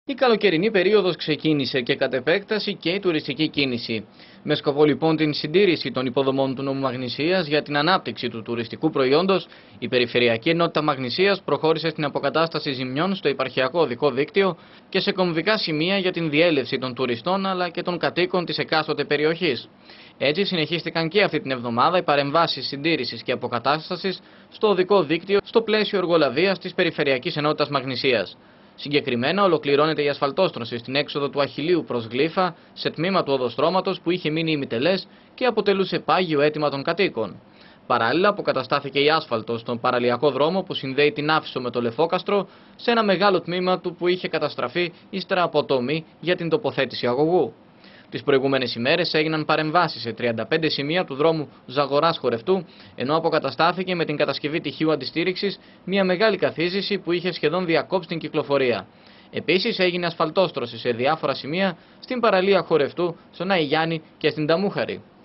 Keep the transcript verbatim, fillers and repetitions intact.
Η καλοκαιρινή περίοδος ξεκίνησε και κατ' επέκταση και η τουριστική κίνηση. Με σκοπό λοιπόν την συντήρηση των υποδομών του νομού Μαγνησίας για την ανάπτυξη του τουριστικού προϊόντος, η Περιφερειακή Ενότητα Μαγνησίας προχώρησε στην αποκατάσταση ζημιών στο υπαρχιακό οδικό δίκτυο και σε κομβικά σημεία για την διέλευση των τουριστών αλλά και των κατοίκων της εκάστοτε περιοχής. Έτσι συνεχίστηκαν και αυτή την εβδομάδα οι παρεμβάσεις συντήρησης και αποκατάστασης στο οδικό δίκτυο στο πλαίσιο εργολαβίας της Περιφερειακής Ενότητας Μαγνησίας. Συγκεκριμένα, ολοκληρώνεται η ασφαλτόστρωση στην έξοδο του Αχιλλείου προς Γλύφα, σε τμήμα του οδοστρώματος που είχε μείνει ημιτελές και αποτελούσε πάγιο αίτημα των κατοίκων. Παράλληλα, αποκαταστάθηκε η άσφαλτο στον παραλιακό δρόμο που συνδέει την Άφησο με το Λεφόκαστρο, σε ένα μεγάλο τμήμα του που είχε καταστραφεί ύστερα από τομή για την τοποθέτηση αγωγού. Τις προηγούμενες ημέρες έγιναν παρεμβάσεις σε τριάντα πέντε σημεία του δρόμου Ζαγοράς-Χορευτού, ενώ αποκαταστάθηκε με την κατασκευή τυχείου αντιστήριξης μια μεγάλη καθίζηση που είχε σχεδόν διακόψει την κυκλοφορία. Επίσης έγινε ασφαλτόστρωση σε διάφορα σημεία στην παραλία Χορευτού, στον Άι Γιάννη και στην Ταμούχαρη.